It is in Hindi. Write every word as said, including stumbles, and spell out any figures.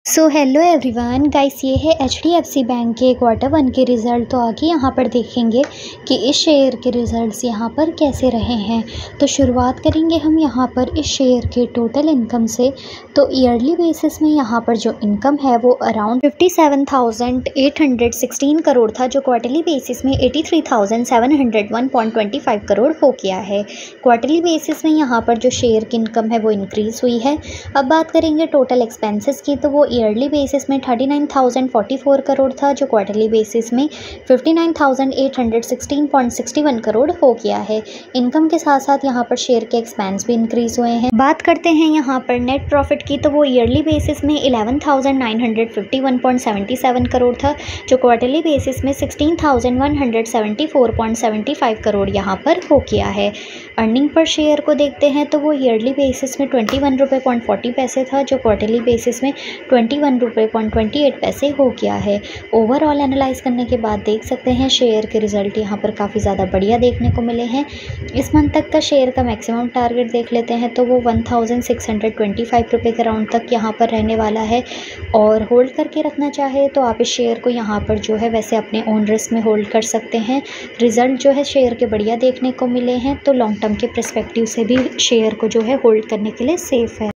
सो हेलो एवरीवन गाइस, ये है H D F C bank के क्वार्टर वन के रिज़ल्ट। तो आगे यहाँ पर देखेंगे कि इस शेयर के रिज़ल्ट्स यहाँ पर कैसे रहे हैं। तो शुरुआत करेंगे हम यहाँ पर इस शेयर के टोटल इनकम से। तो ईयरली बेसिस में यहाँ पर जो इनकम है वो around fifty seven thousand eight hundred sixteen crore था, जो क्वार्टरली बेसिस में eighty three thousand seven hundred one point twenty five crore हो गया है। क्वार्टरली बेसिस में यहाँ पर जो शेयर की इनकम है वो इंक्रीज़ हुई है। अब बात करेंगे टोटल एक्सपेंसेस की, तो वो ईयरली बेसिस में thirty nine thousand forty four crore था, जो क्वार्टरली बेसिस में fifty nine thousand eight hundred sixteen point sixty one crore हो गया है। इनकम के साथ साथ यहाँ पर शेयर के एक्सपेंस भी इंक्रीज हुए हैं। बात करते हैं यहाँ पर नेट प्रॉफिट की, तो वो ईयरली बेसिस में eleven thousand nine hundred fifty one point seventy seven crore था, जो क्वार्टरली बेसिस में sixteen thousand one hundred seventy four point seventy five crore यहाँ पर हो गया है। अर्निंग पर शेयर को देखते हैं तो वो ईयरली बेसिस में ट्वेंटी वन रुपये पॉइंट फोर्टी पैसे था, जो क्वार्टरली बेसिस में ट्वेंटी वन रुपये पॉइंट ट्वेंटी एट पैसे हो गया है। ओवरऑल एनालाइज करने के बाद देख सकते हैं शेयर के रिजल्ट यहाँ पर काफ़ी ज़्यादा बढ़िया देखने को मिले हैं। इस मंथ तक का शेयर का मैक्सिमम टारगेट देख लेते हैं तो वो one thousand six hundred twenty five रुपये के राउंड तक यहाँ पर रहने वाला है। और होल्ड करके रखना चाहे तो आप इस शेयर को यहाँ पर जो है वैसे अपने ओन रिस्क में होल्ड कर सकते हैं। रिजल्ट जो है शेयर के बढ़िया देखने को मिले हैं, तो लॉन्ग टर्म के पर्सपेक्टिव से भी शेयर को जो है होल्ड करने के लिए सेफ़ है।